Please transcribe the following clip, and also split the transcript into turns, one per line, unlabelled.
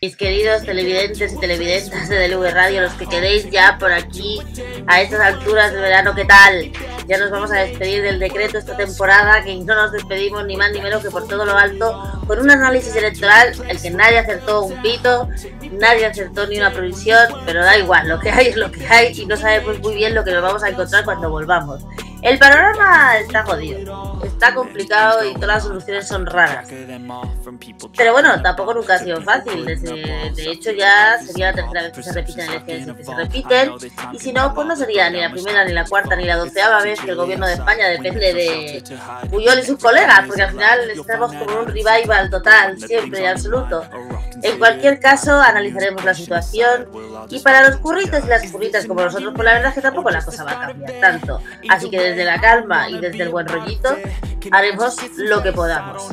Mis queridos televidentes y televidentas de DLV Radio, los que quedéis ya por aquí a estas alturas del verano, ¿qué tal? Ya nos vamos a despedir del decreto esta temporada, que no nos despedimos ni más ni menos que por todo lo alto, con un análisis electoral, el que nadie acertó un pito, nadie acertó ni una previsión, pero da igual, lo que hay es lo que hay y no sabemos muy bien lo que nos vamos a encontrar cuando volvamos. El panorama está jodido, está complicado y todas las soluciones son raras. Pero bueno, tampoco nunca ha sido fácil. De hecho, ya sería la tercera vez que se repiten elecciones y que se repiten. Y si no, pues no sería ni la primera, ni la cuarta, ni la 12ª vez que el gobierno de España depende de Puyol y sus colegas, porque al final estamos como en un revival total, siempre y absoluto. En cualquier caso, analizaremos la situación. Y para los curritos y las curritas como nosotros, pues la verdad es que tampoco la cosa va a cambiar tanto. Así que desde la calma y desde el buen rollito, haremos lo que podamos.